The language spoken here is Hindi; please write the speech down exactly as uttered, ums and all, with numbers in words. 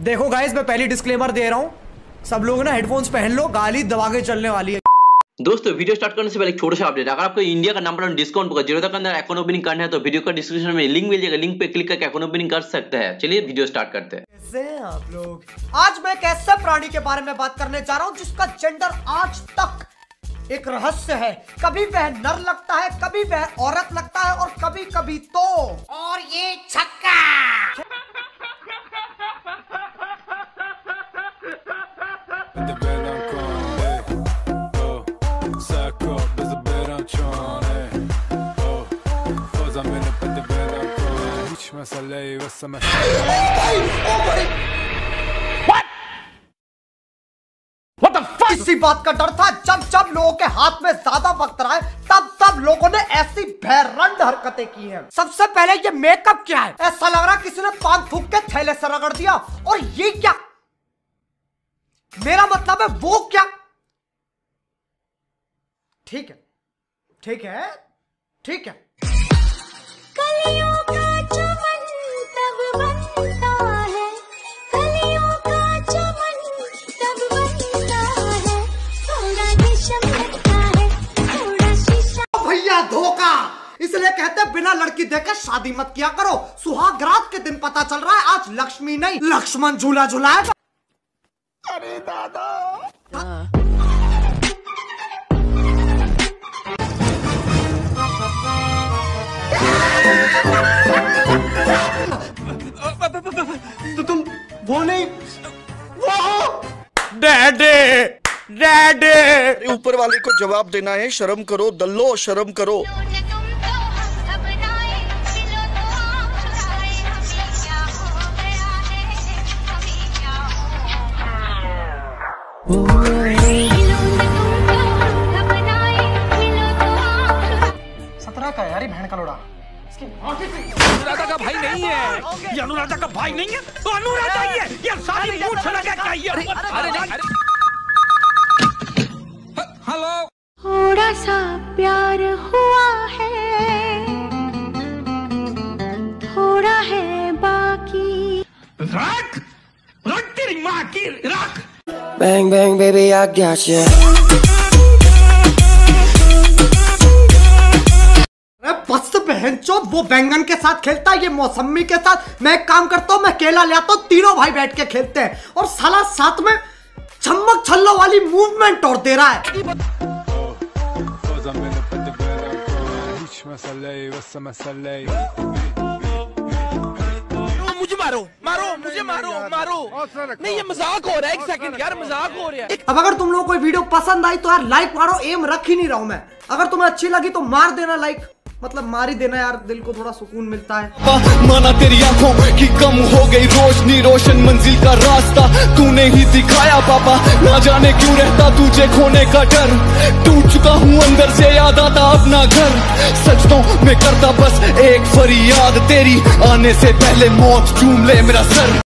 देखो गाइस, मैं पहली डिस्क्लेमर दे रहा हूँ, सब लोग ना हेडफोन्स पहन लो, गाली दबा के चलने वाली है। दोस्तों वीडियो स्टार्ट करने से पहले एक छोटा सा अपडेट, अगर आपको इंडिया का नंबर वन डिस्काउंट होगा जीरो के अंदर अकाउंट ओपनिंग करना है तो वीडियो का डिस्क्रिप्शन में लिंक मिल जाएगा, लिंक पे क्लिक करके अकाउंट ओपनिंग कर सकते हैं। चलिए वीडियो स्टार्ट करते हैं। कैसे हैं आप लोग? आज मैं एक ऐसे प्राणी के बारे में बात करने जा रहा हूँ जिसका जेंडर आज तक एक रहस्य है। कभी वह नर लगता है, कभी वह औरत लगता है और कभी कभी तो और ये छक्का। इसी बात का डर था, जब जब लोगों के हाथ में ज्यादा वक्त रहा है तब तब लोगों ने ऐसी भैरंड हरकतें की हैं। सबसे पहले ये मेकअप क्या है? ऐसा लग रहा किसी ने पान थूक के थैले से रगड़ दिया। और ये क्या, मेरा मतलब है वो क्या? ठीक है ठीक है ठीक है कलियों का चमन तब बनता है, कलियों का चमन तब बनता है, थोड़ा रेशम लगता है, थोड़ा शीशा। भैया धोखा, इसलिए कहते हैं बिना लड़की देखे शादी मत किया करो। सुहाग रात के दिन पता चल रहा है आज लक्ष्मी नहीं लक्ष्मण झूला झूलाएगा। अरे दादा तो तुम वो नहीं वो हो? डैडी डैडी, ऊपर वाले को जवाब देना है, शर्म करो दल्लो, शर्म करो। सत्रह का यार बहन का लोड़ा। अनुराधा का भाई नहीं है, ये अनुराधा का भाई नहीं है तो अनुराधा ही है। ये सारी मूछ लगा क्या ये? अरे अरे हेलो, थोड़ा सा प्यार हुआ है, थोड़ा है बाकी। रख रख तेरी माँ की रख। Bang bang baby I got you। बहनचोद, वो बैंगन के साथ खेलता है, ये मौसमी के साथ। मैं एक काम करता हूँ, मैं केला ले आता हूँ, तीनों भाई बैठ के खेलते हैं और साला साथ में छम्मक छल्लो वाली मूवमेंट और दे रहा है। मुझे मारो मारो मुझे मारो मारो नहीं, ये मजाक हो रहा है। एक सेकंड यार, मजाक हो रहा है। अब अगर तुम लोगों को वीडियो पसंद आई तो यार लाइक मारो, एम रख ही नहीं रहा हूं मैं। अगर तुम्हें अच्छी लगी तो मार देना लाइक, मतलब मार ही देना यार, दिल को थोड़ा सुकून मिलता है। माना तेरी आंखों की कम हो गई रोशनी, रोशन मंजिल का रास्ता तूने ही दिखाया पापा, ना जाने क्यों रहता तुझे खोने का डर। टूट चुका हूँ अंदर से, याद आता अपना घर, सच तो मैं करता बस एक फरियाद तेरी, आने से पहले मौत चूम ले मेरा सर।